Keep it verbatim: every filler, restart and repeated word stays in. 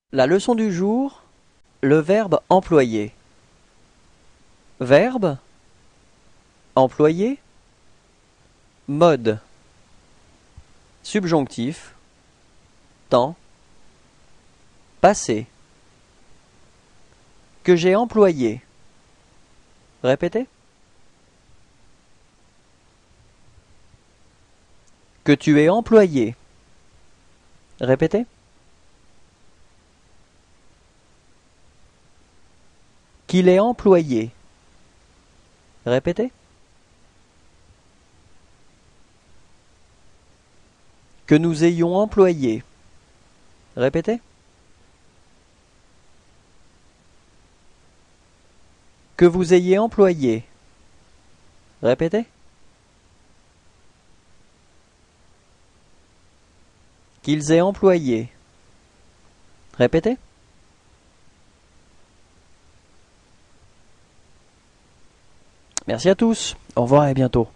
La leçon du jour, le verbe employer. Verbe, employer, mode, subjonctif, temps, passé. Que j'ai employé. Répétez. Que tu aies employé. Répétez. Qu'il ait employé. Répétez. Que nous ayons employé. Répétez. Que vous ayez employé. Répétez. Qu'ils aient employé. Répétez. Merci à tous. Au revoir et à bientôt.